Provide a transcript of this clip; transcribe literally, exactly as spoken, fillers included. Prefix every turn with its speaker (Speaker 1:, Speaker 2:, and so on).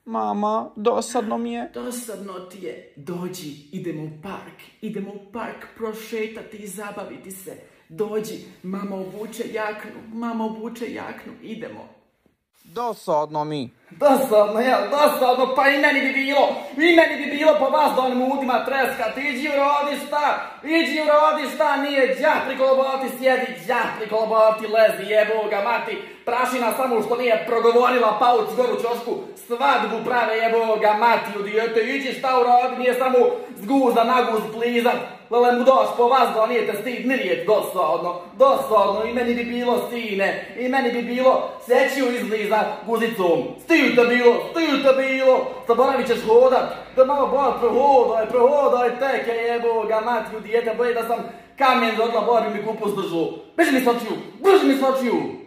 Speaker 1: Mama, dosadno mi je.
Speaker 2: Dosadno ti je. Dođi, idemo u park. Idemo u park prošetati i zabaviti se. Dođi, mama obuče jaknu, mama obuče jaknu, idemo.
Speaker 1: Dosadno mi.
Speaker 2: Dosadno, jel, dosadno, pa i meni bi bilo, i meni bi bilo po vas da onim udima treskati, iđi urodi šta, iđi urodi šta, nije đah prikolobati, sjedi đah prikolobati, lezi jeboga mati, prašina samo što nije progovorila pauc goru čošku, svadbu prave jeboga mati, u dijete, iđi šta urodi, nije samo zguza na guz plizat, lele mu doš po vas da nije te stid, nije dosadno, dosadno, i meni bi bilo sine, i meni bi bilo sećiju izliza guzicom, stid te bilo, stid te bilo, zaboravit ćeš hodat, da malo bolje prohodaj, prohodaj teke jeboga mati, u dijete, bolje da sam kamen dodla, bolje bi mi kupus držu, beži mi s očiju, beži mi s očiju.